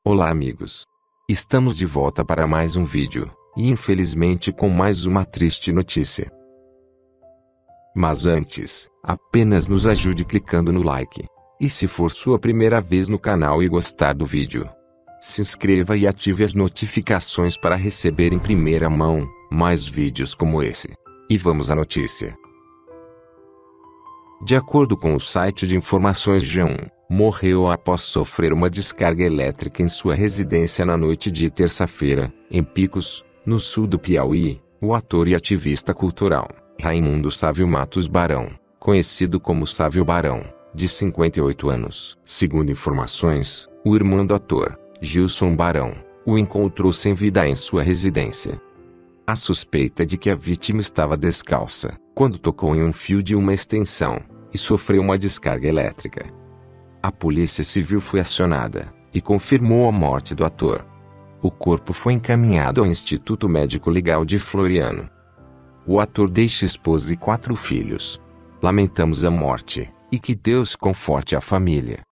Olá amigos! Estamos de volta para mais um vídeo, e infelizmente com mais uma triste notícia. Mas antes, apenas nos ajude clicando no like. E se for sua primeira vez no canal e gostar do vídeo, se inscreva e ative as notificações para receber em primeira mão mais vídeos como esse. E vamos à notícia. De acordo com o site de informações G1, morreu após sofrer uma descarga elétrica em sua residência na noite de terça-feira, em Picos, no sul do Piauí, o ator e ativista cultural, Raimundo Sávio Matos Barão, conhecido como Sávio Barão, de 58 anos. Segundo informações, o irmão do ator, Gilson Barão, o encontrou sem vida em sua residência. A suspeita de que a vítima estava descalça, quando tocou em um fio de uma extensão, e sofreu uma descarga elétrica. A Polícia Civil foi acionada, e confirmou a morte do ator. O corpo foi encaminhado ao Instituto Médico Legal de Floriano. O ator deixa esposa e 4 filhos. Lamentamos a morte, e que Deus conforte a família.